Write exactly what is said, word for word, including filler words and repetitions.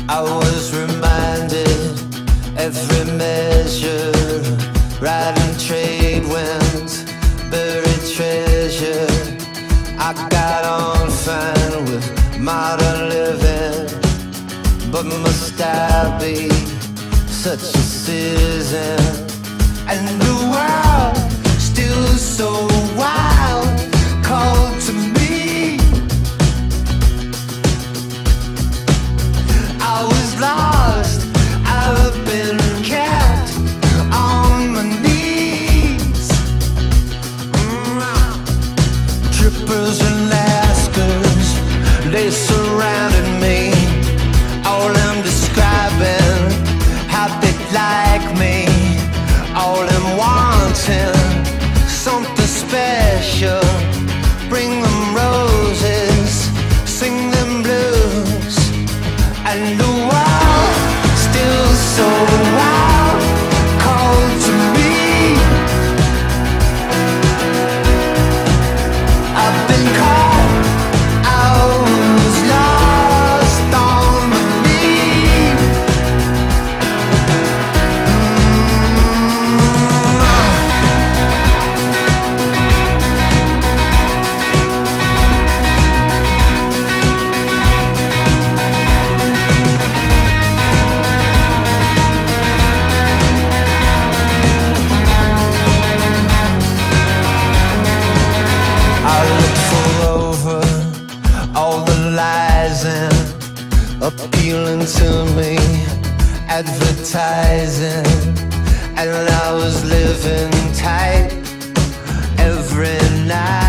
I was reminded every measure, riding trade winds, buried treasure. I got on fine with modern living, but must I be such a citizen? And the world still so wild called to me. I was lost, I've been kept on my knees. Mm. Trippers and Lascars, they surrounded me, all them describing how they'd like me, all them wanting something special. Bring them roses, sing them blues, and the world still so wild called to me. I've been caught, I was lost on my knees. I looked for over all the lies and appealing to me, advertising, and I was living tight every night.